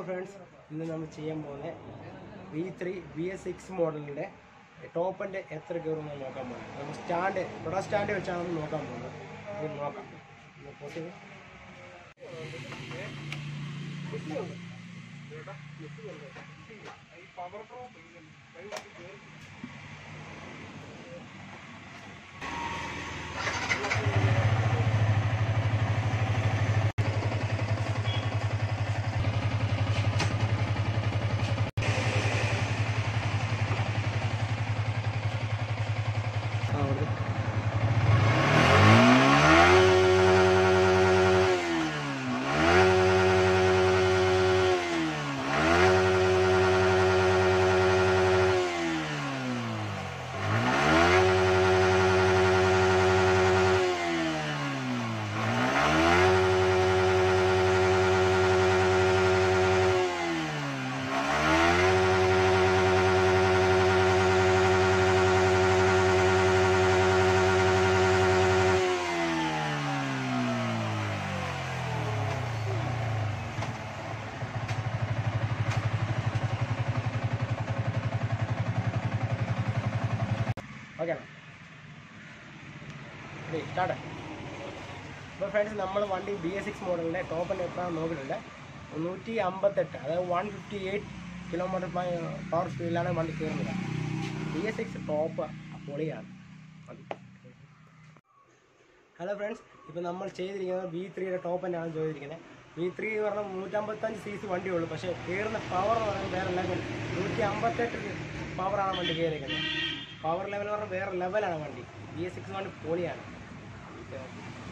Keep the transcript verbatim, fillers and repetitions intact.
Friends, ഇന്ന് നമ്മൾ ചെയ്യാൻ പോകുന്നത് V three B S six മോഡലിൻ്റെ ടോപ്പ് എൻ്റെ എത്ര കയറുമെന്ന് നോക്കാൻ പോകുന്നത്. നമ്മൾ സ്റ്റാൻഡ് പ്രൊഡ സ്റ്റാൻഡ് വെച്ചാണ് നമ്മൾ നോക്കാൻ പോകുന്നത്. ഇത് നോക്കാം. പൊട്ടി ഓക്കെ റെഡി സ്റ്റാർട്ട്. ഇപ്പോൾ ഫ്രണ്ട്സ്, നമ്മൾ വണ്ടി ബി എസ് സിക്സ് മോഡലിൻ്റെ ടോപ്പിൻ്റെ എത്രയാണെന്ന് നോക്കിയിട്ടുണ്ട്. നൂറ്റി അമ്പത്തെട്ട്, അതായത് one fifty eight kilometre power സ്പീഡിലാണ് വണ്ടി കയറുന്നത്. ബി എസ് സിക്സ് ടോപ്പ് പൊളിയാണ് വണ്ടി. ഹലോ ഫ്രണ്ട്സ്, ഇപ്പോൾ നമ്മൾ ചെയ്തിരിക്കുന്നത് വി ത്രീയുടെ ടോപ്പ് തന്നെയാണ് ചെയ്തിരിക്കുന്നത്. വി ത്രീ എന്ന് പറഞ്ഞാൽ നൂറ്റമ്പത്തഞ്ച് സി സി വണ്ടിയുള്ളൂ, പക്ഷേ കയറുന്ന പവർ എന്ന് പറയുന്നത് വേറെ ലെവൽ. നൂറ്റി അമ്പത്തെട്ട് പവറാണ് വണ്ടി കയറിയിരിക്കുന്നത്. പവർ ലെവൽ പറഞ്ഞാൽ വേറെ ലെവലാണ് വണ്ടി. ബി എസ് സിക്സ് വണ്ടി പൊളിയാണ്.